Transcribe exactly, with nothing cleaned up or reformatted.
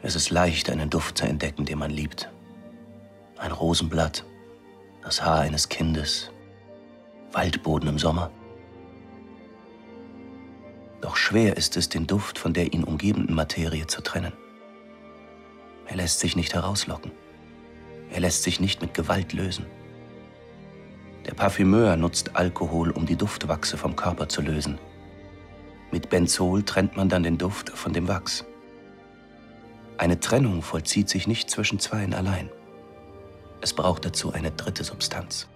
Es ist leicht, einen Duft zu entdecken, den man liebt. Ein Rosenblatt, das Haar eines Kindes, Waldboden im Sommer. Doch schwer ist es, den Duft von der ihn umgebenden Materie zu trennen. Er lässt sich nicht herauslocken. Er lässt sich nicht mit Gewalt lösen. Der Parfümeur nutzt Alkohol, um die Duftwachse vom Körper zu lösen. Mit Benzol trennt man dann den Duft von dem Wachs. Eine Trennung vollzieht sich nicht zwischen Zweien allein. Es braucht dazu eine dritte Substanz.